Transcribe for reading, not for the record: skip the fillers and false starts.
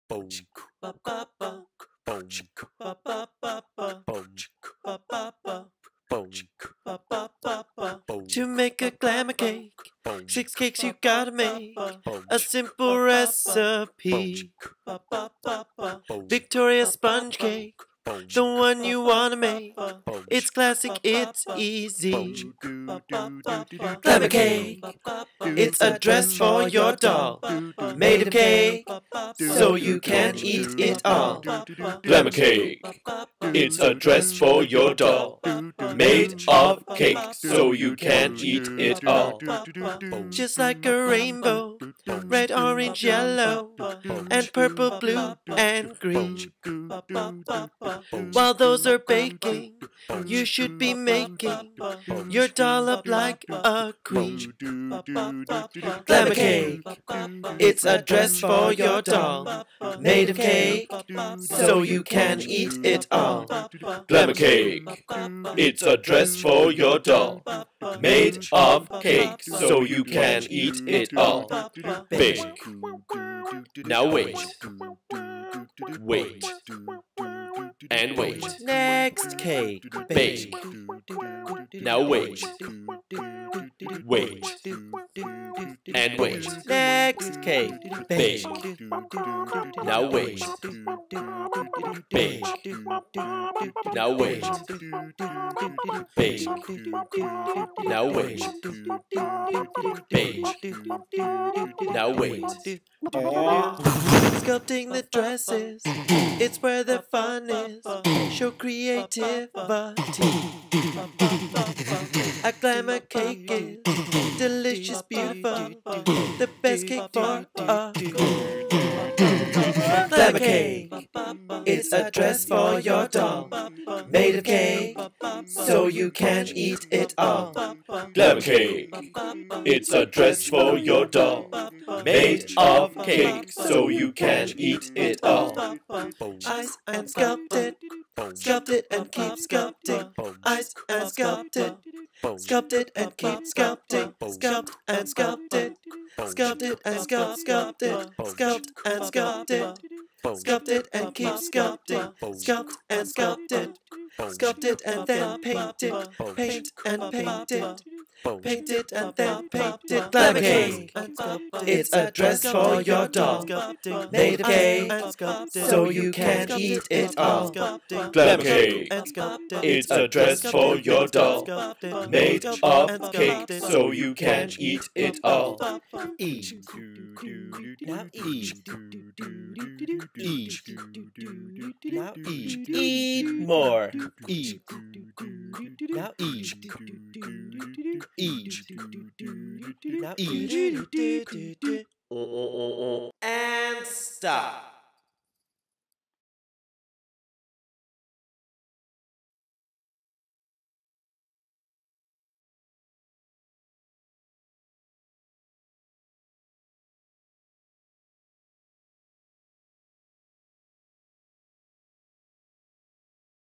To make a glamour cake, 6 cakes you gotta make. A simple recipe. Victoria sponge cake, the one you wanna make. It's classic, it's easy. Glamour cake, it's a dress for your doll. Made of cake, so you can eat it all. Glamour cake, it's a dress for your doll. Made of cake, so you can eat it all. Just like a rainbow, red, orange, yellow, and purple, blue, and green. While those are baking, you should be making your doll up like a queen. Glamour cake, it's a dress for your doll. Made of cake, so you can eat it all. Glamour cake, it's a dress for your doll. Made of cake, so you can eat it all. Bake. Now wait. Wait. And wait. Next cake, Bake. Now wait. Wait. And wait. Next cake, Bake. Now wait. Bake. Now wait. Bake. Now wait. Bake. Now wait. Sculpting the dresses, it's where the fun is. Show creativity. A glamour cake is delicious, beautiful. The best cake for a glamour cake. It's a dress for your doll. Made of cake, so you can eat it all. Glamour cake, it's a dress for your doll. Made of cake, so you can eat it all. Ice and sculpt it and keep sculpting. Ice and sculpt it and keep sculpting. Sculpt and sculpt it and sculpt, sculpt and sculpt it. Sculpt it and keep sculpting. Sculpt and sculpt it. Sculpt it and then paint it. Paint and paint it. Paint it and then paint it. Glamour cake, it's a dress for your doll. Made of cake, so you can eat it all. Glamour cake, it's a dress for your doll. Made of cake, so you can eat it all. Eat. Now eat. Eat. Now eat. Eat more. Eat. Now eat. Eat. Now eat. And stop.